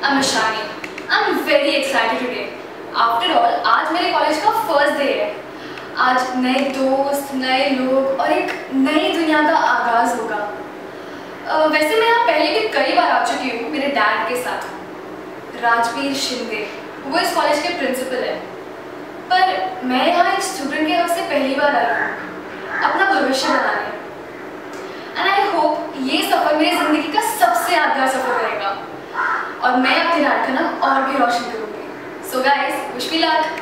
I'm Ashani. I'm very excited today. After all, आज मेरे college का फर्स्ट डे है। आज नए दोस्त, नए लोग और एक नई दुनिया का आगाज होगा। वैसे मैं यहाँ पहले भी कई बार आ चुकी हूँ मेरे डैड के साथ। राजवीर शिंदे, वो इस कॉलेज के प्रिंसिपल है। पर मैं यहाँ एक स्टूडेंट के हक से पहली बार आई हूँ, अपना भविष्य बनाने। एंड आई होप ये सफ़र मेरी ज़िंदगी का सबसे यादगार सफ़र रहेगा और मैं अपने डैड का नाम और भी रोशन करूँगी। So guys, wish me luck.